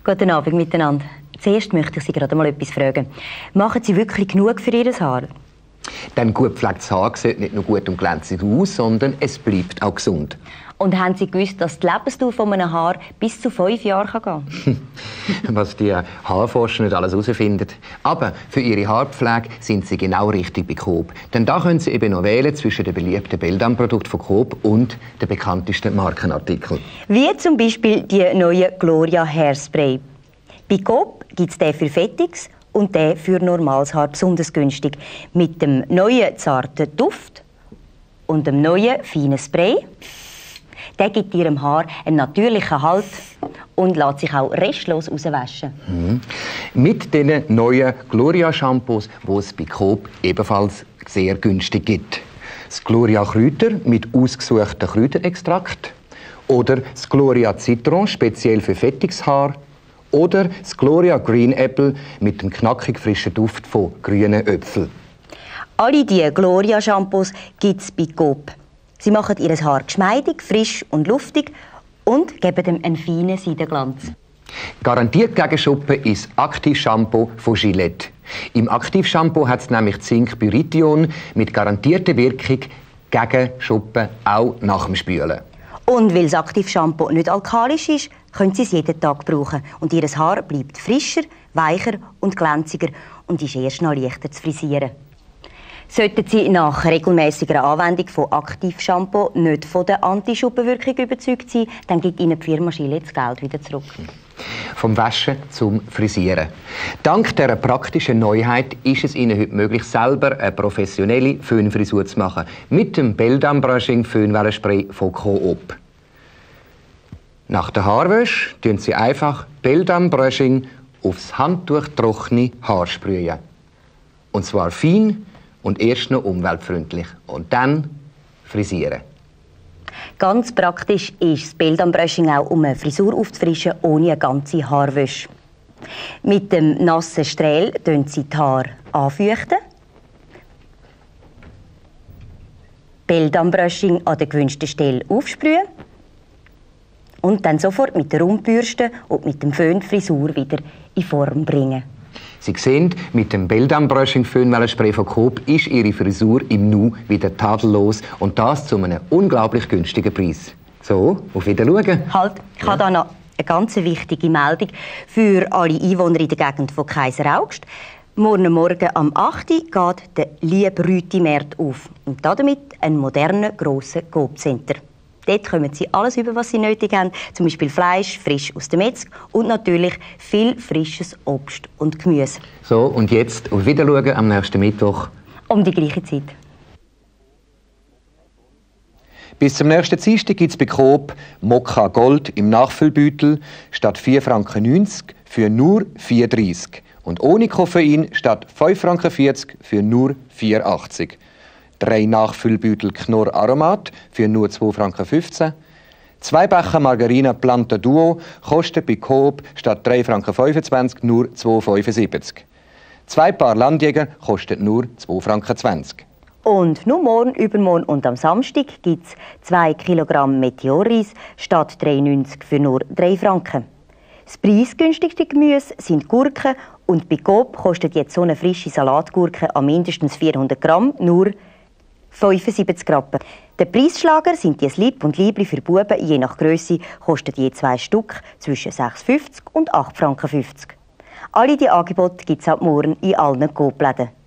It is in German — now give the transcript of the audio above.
Guten Abend miteinander. Zuerst möchte ich Sie gerade mal etwas fragen. Machen Sie wirklich genug für Ihr Haar? Denn gut gepflegtes Haar sieht nicht nur gut und glänzend aus, sondern es bleibt auch gesund. Und haben Sie gewusst, dass die Lebensdauer von einem Haar bis zu 5 Jahre gehen kann? Was die Haarforscher nicht alles herausfinden. Aber für Ihre Haarpflege sind Sie genau richtig bei Coop. Denn da können Sie eben noch wählen zwischen den beliebten Belldam-Produkten von Coop und den bekanntesten Markenartikeln. Wie zum Beispiel die neue Gloria Hairspray. Bei Coop gibt es den für fettiges und den für normales Haar besonders günstig. Mit dem neuen zarten Duft und dem neuen feinen Spray. Der gibt Ihrem Haar einen natürlichen Halt und lässt sich auch restlos rauswaschen. Mit den neuen Gloria-Shampoos, die es bei Coop ebenfalls sehr günstig gibt. Das Gloria Kräuter mit ausgesuchten Kräuterextrakt. Oder das Gloria Citron, speziell für fettiges Haar. Oder das Gloria Green Apple mit dem knackig frischen Duft von grünen Äpfeln. Alle diese Gloria-Shampoos gibt es bei Coop. Sie machen Ihr Haar geschmeidig, frisch und luftig und geben ihm einen feinen Seidenglanz. Garantiert gegen Schuppen ist Aktiv-Shampoo von Gillette. Im Aktiv-Shampoo hat es nämlich Zinc-Pyrithion mit garantierter Wirkung gegen Schuppen, auch nach dem Spülen. Und weil das Aktiv-Shampoo nicht alkalisch ist, können Sie es jeden Tag brauchen. Und Ihr Haar bleibt frischer, weicher und glänziger und ist erst noch leichter zu frisieren. Sollten Sie nach regelmäßiger Anwendung von Aktiv-Shampoo nicht von der Anti-Schuppenwirkung überzeugt sein, dann gibt Ihnen die Firma Gillette das Geld wieder zurück. Vom Waschen zum Frisieren. Dank dieser praktischen Neuheit ist es Ihnen heute möglich, selber eine professionelle Föhnfrisur zu machen. Mit dem Belldam Brushing Föhnwellenspray von Coop. Nach der Haarwäsche tun Sie einfach Belldam Brushing aufs handtuchtrockene Haar sprühen. Und zwar fein und erst noch umweltfreundlich. Und dann frisieren. Ganz praktisch ist das Belldam Brushing auch, um eine Frisur aufzufrischen, ohne eine ganze Haarwäsche. Mit dem nassen Strahl feuchten Sie die Haare anfeuchten. Belldam Brushing an der gewünschten Stelle aufsprühen. Und dann sofort mit der Rundbürste und mit dem Föhn die Frisur wieder in Form bringen. Sie sehen, mit dem Belldam Brushing Föhnwellenspray von Coop ist Ihre Frisur im Nu wieder tadellos und das zu einem unglaublich günstigen Preis. So, auf Wiedersehen. Halt, ich habe da noch eine ganz wichtige Meldung für alle Einwohner in der Gegend von Kaiseraugst. Morgen am 8. Uhr geht der Lieb-Rüti-Markt auf und damit ein moderner, grosser Coop-Center. Dort kommen Sie alles über, was Sie nötig haben, zum Beispiel Fleisch, frisch aus der Metzg und natürlich viel frisches Obst und Gemüse. So, und jetzt auf Wiedersehen am nächsten Mittwoch. Um die gleiche Zeit. Bis zum nächsten Dienstag gibt es bei Coop Mokka Gold im Nachfüllbeutel statt 4,90 Franken für nur 4,30 und ohne Koffein statt 5,40 Franken für nur 4,80. 3 Nachfüllbeutel Knorr Aromat für nur 2,15 Franken. 2 Becher Margarina Planta Duo kosten bei Coop statt 3,25 Franken nur 2,75 Franken. 2 Paar Landjäger kosten nur 2,20 Franken. Und nur morgen, übermorgen und am Samstag gibt es 2 Kilogramm Meteorreis statt 3,90 für nur 3 Franken. Das preisgünstigste Gemüse sind Gurken und bei Coop kostet jetzt so eine frische Salatgurke an mindestens 400 Gramm nur 75 Rappen. Der Preisschlager sind die Slip und Liebli für Buben, je nach Grösse, kosten je 2 Stück zwischen 6,50 und 8,50 Franken. Alle diese Angebote gibt es ab morgen in allen Coop-Läden.